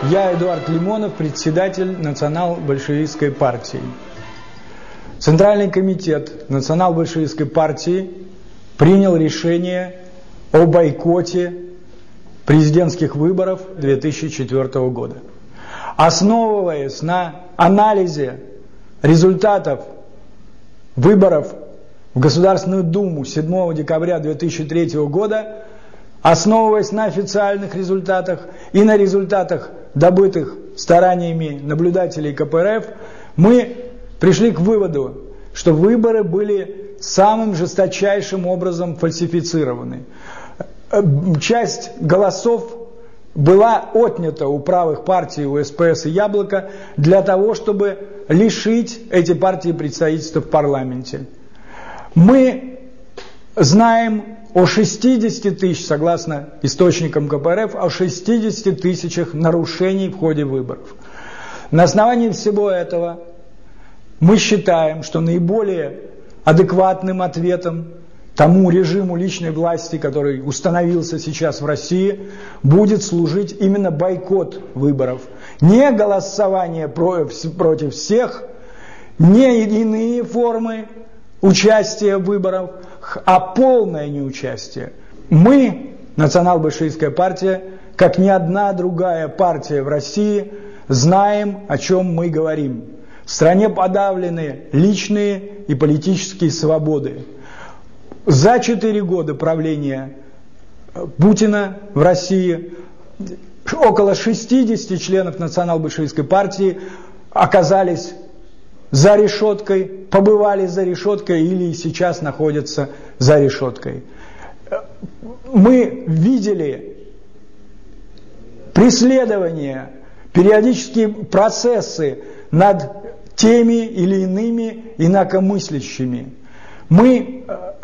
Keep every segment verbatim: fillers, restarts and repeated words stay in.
Я, Эдуард Лимонов, председатель Национал-большевистской партии. Центральный комитет Национал-большевистской партии принял решение о бойкоте президентских выборов две тысячи четвёртого года. Основываясь на анализе результатов выборов в Государственную Думу седьмого декабря две тысячи третьего года, основываясь на официальных результатах и на результатах, добытых стараниями наблюдателей ка пэ эр эф, мы пришли к выводу, что выборы были самым жесточайшим образом фальсифицированы. Часть голосов была отнята у правых партий, у эс пэ эс и Яблоко, для того, чтобы лишить эти партии представительства в парламенте. Мы знаем о шестидесяти тысячах, согласно источникам ка пэ эр эф, о шестидесяти тысячах нарушений в ходе выборов. На основании всего этого мы считаем, что наиболее адекватным ответом тому режиму личной власти, который установился сейчас в России, будет служить именно бойкот выборов. Не голосование против всех, не иные формы участия в выборах, а полное неучастие. Мы, Национал-большевистская партия, как ни одна другая партия в России, знаем, о чем мы говорим. В стране подавлены личные и политические свободы. За четыре года правления Путина в России около шестидесяти членов Национал-большевистской партии оказались за решеткой, побывали за решеткой или сейчас находятся за решеткой. Мы видели преследования, периодические процессы над теми или иными инакомыслящими. Мы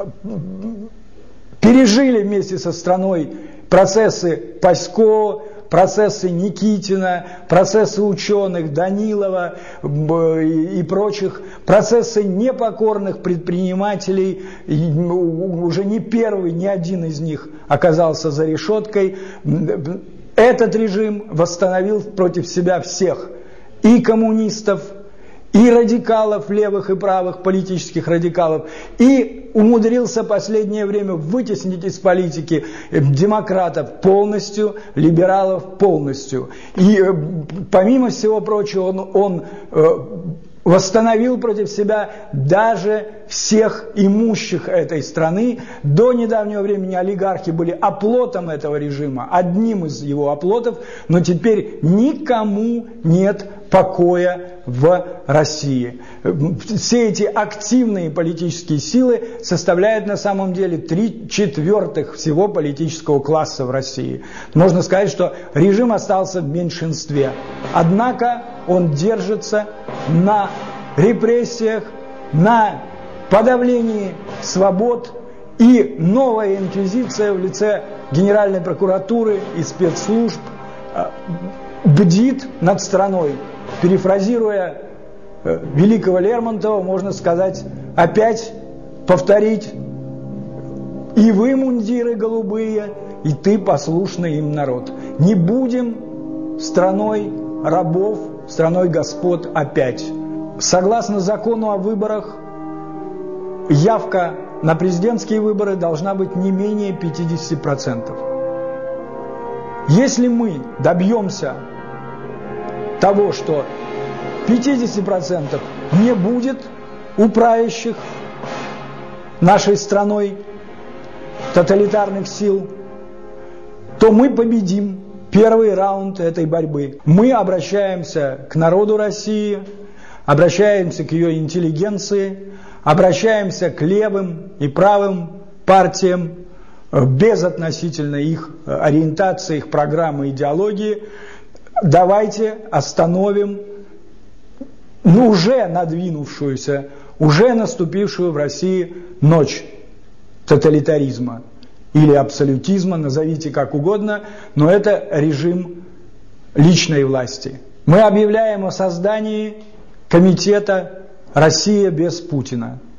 пережили вместе со страной процессы Пасько, процессы Никитина, процессы ученых Данилова и прочих, процессы непокорных предпринимателей. Уже не первый, ни один из них оказался за решеткой. Этот режим восстановил против себя всех, и коммунистов, и радикалов, левых и правых, политических радикалов, и умудрился последнее время вытеснить из политики демократов полностью, либералов полностью. И помимо всего прочего, он, он восстановил против себя даже всех имущих этой страны. До недавнего времени олигархи были оплотом этого режима, одним из его оплотов, но теперь никому нет покоя в России. Все эти активные политические силы составляют на самом деле три четвертых всего политического класса в России. Можно сказать, что режим остался в меньшинстве. Однако он держится на репрессиях, на подавлении свобод, и новая инквизиция в лице Генеральной прокуратуры и спецслужб бдит над страной. Перефразируя великого Лермонтова, можно сказать, опять повторить: и вы, мундиры голубые, и ты, послушный им народ. Не будем страной рабов, страной господ опять. Согласно закону о выборах, явка на президентские выборы должна быть не менее пятидесяти процентов. Если мы добьемся того, что пятьдесят процентов не будет у правящих нашей страной тоталитарных сил, то мы победим первый раунд этой борьбы. Мы обращаемся к народу России, обращаемся к ее интеллигенции, обращаемся к левым и правым партиям, безотносительно их ориентации, их программы, идеологии. Давайте остановим ну, уже надвинувшуюся, уже наступившую в России ночь тоталитаризма или абсолютизма, назовите как угодно, но это режим личной власти. Мы объявляем о создании комитета «Россия без Путина».